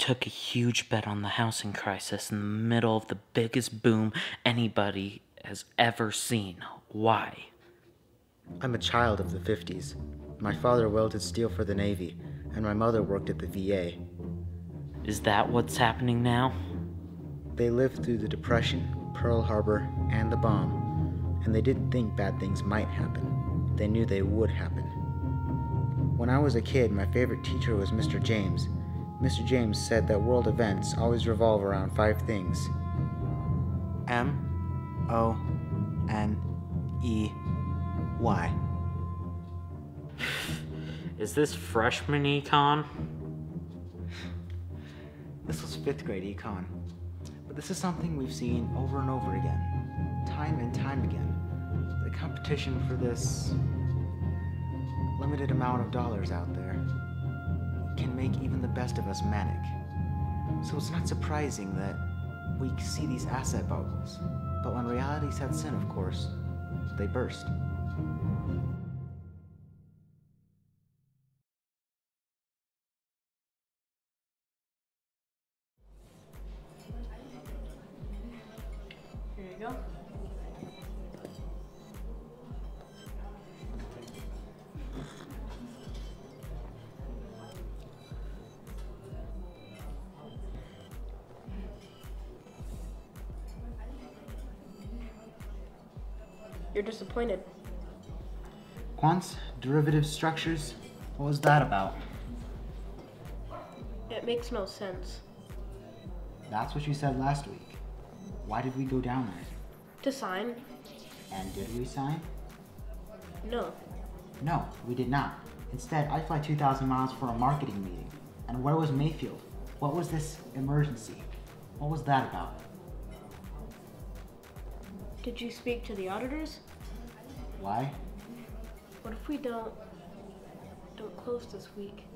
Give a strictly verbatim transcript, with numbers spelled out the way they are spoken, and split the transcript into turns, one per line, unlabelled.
took a huge bet on the housing crisis in the middle of the biggest boom anybody has ever seen. Why?
I'm a child of the fifties. My father welded steel for the Navy, and my mother worked at the V A.
Is that what's happening now?
They lived through the Depression, Pearl Harbor, and the bomb, and they didn't think bad things might happen. They knew they would happen. When I was a kid, my favorite teacher was Mister James. Mister James said that world events always revolve around five things. M O N E Y.
Is this freshman econ?
This was fifth grade econ. But this is something we've seen over and over again, time and time again. The competition for this limited amount of dollars out there can make even the best of us manic. So it's not surprising that we see these asset bubbles. But when reality sets in, of course, they burst.
Here you go. You're disappointed.
Quants, derivative structures, what was that about?
It makes no sense.
That's what you said last week. Why did we go down there?
To sign?
And did we sign?
No.
No, we did not. Instead, I fly two thousand miles for a marketing meeting. And where was Mayfield? What was this emergency? What was that about?
Did you speak to the auditors?
Why?
What if we don't don't close this week?